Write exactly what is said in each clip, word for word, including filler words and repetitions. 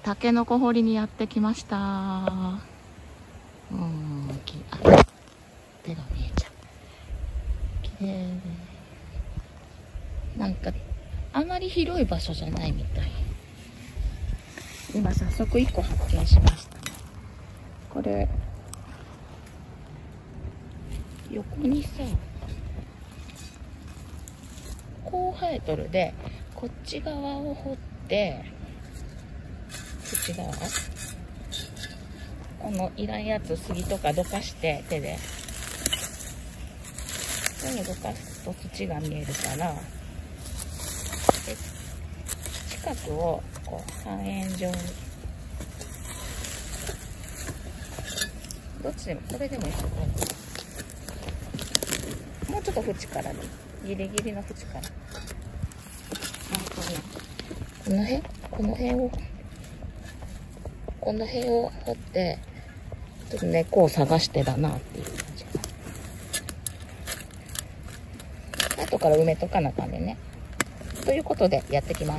タケノコ掘りにやってきました。うん、きあ手が見えちゃう。きれい。なんかあまり広い場所じゃないみたい。今早速いっこ発見しましたね。これ横にさこう生えとるで、こっち側を掘ってこっち側このいらんやつ杉とかどかして手でこれをどかすと土が見えるからで近くをこう半円状にどっちでもこれでもいいです。もうちょっと縁からねギリギリの縁からこの辺この辺をこの辺を掘ってちょっと根っこを探してだなっていう感じ。後から埋めとかなあかんでね。ということでやってきます。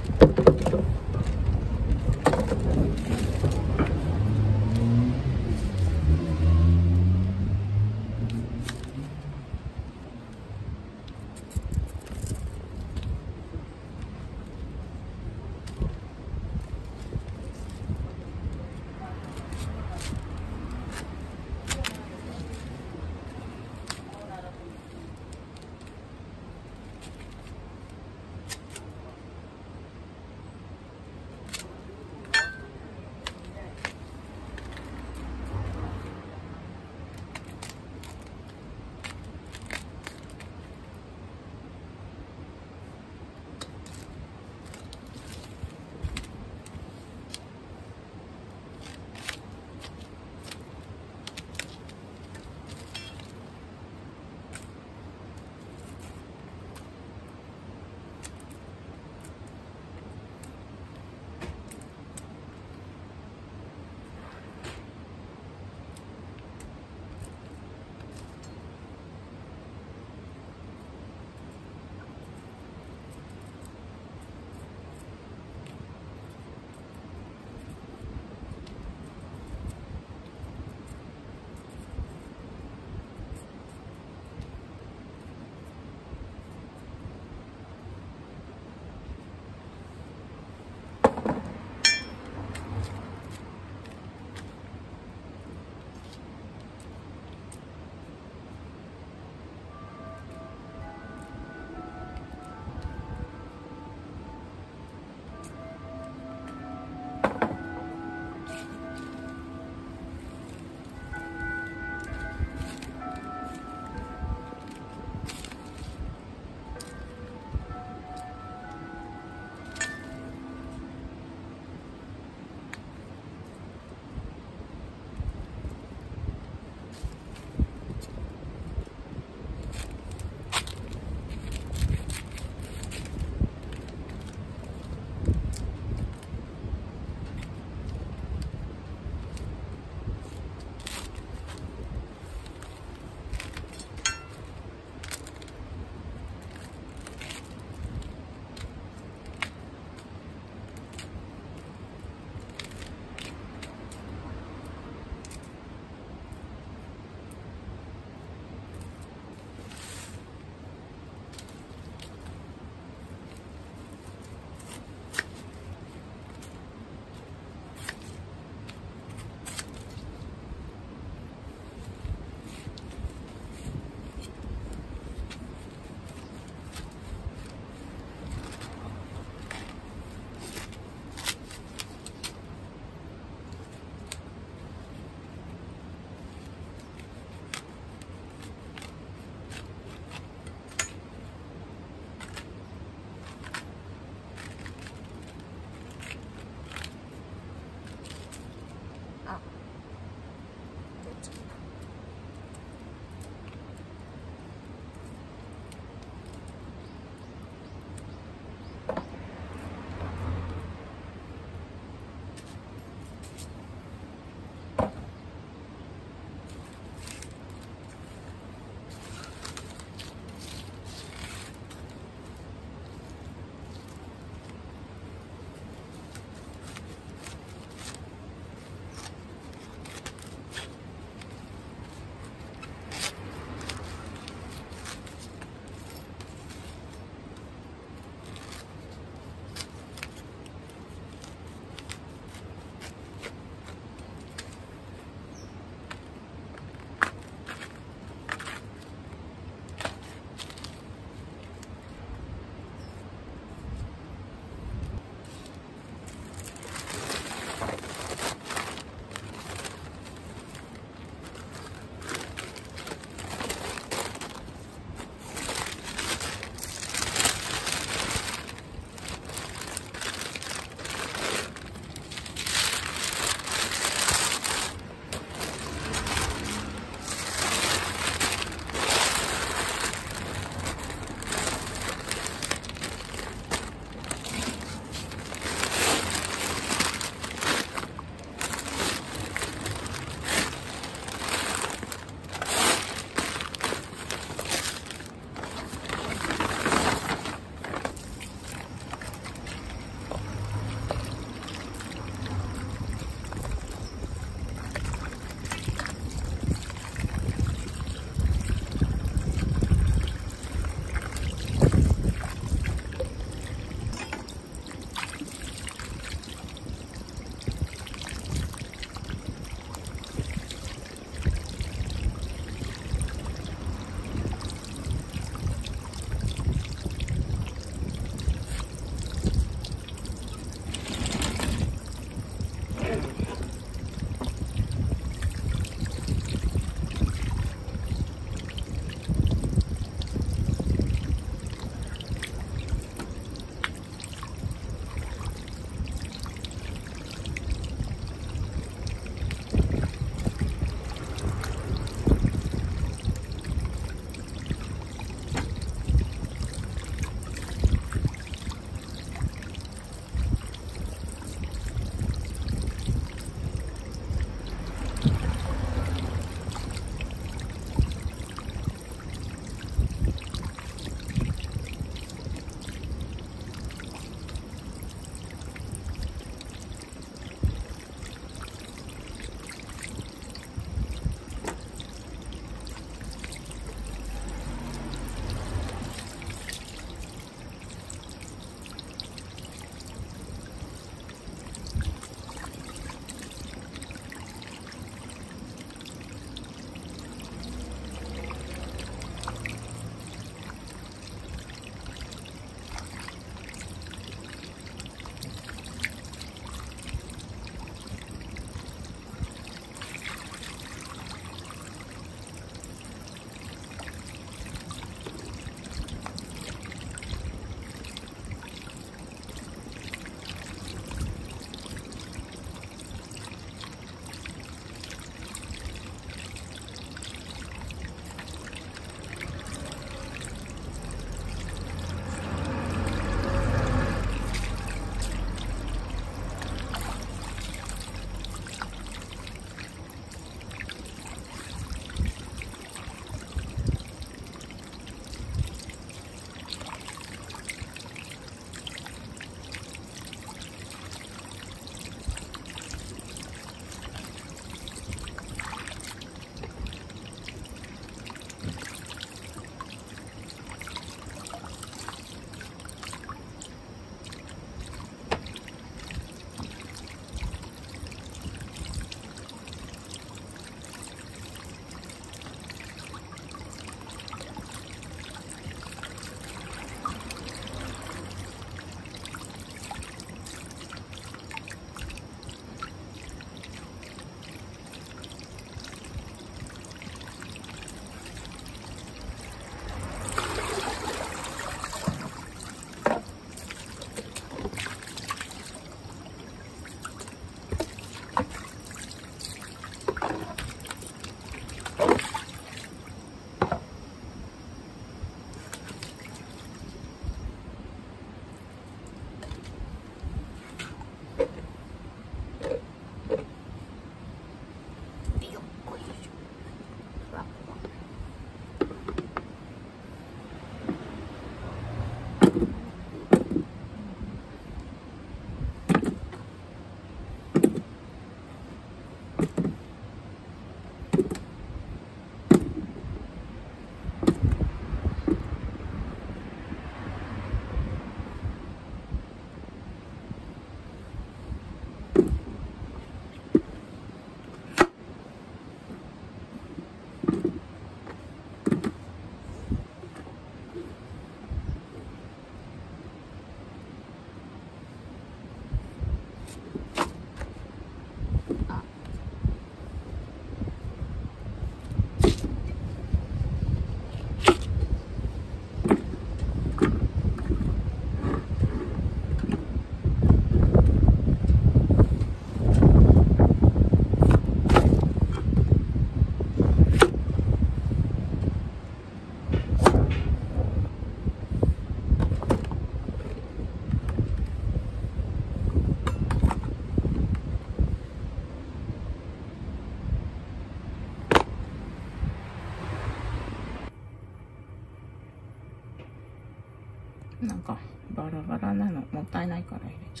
なんかバラバラなのもったいないから入れちゃった。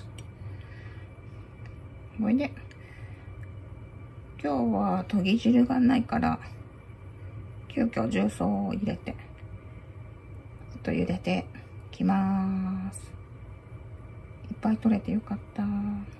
ほいで今日はとぎ汁がないから急遽重曹を入れてあと茹でてきまーす。いっぱい取れてよかった。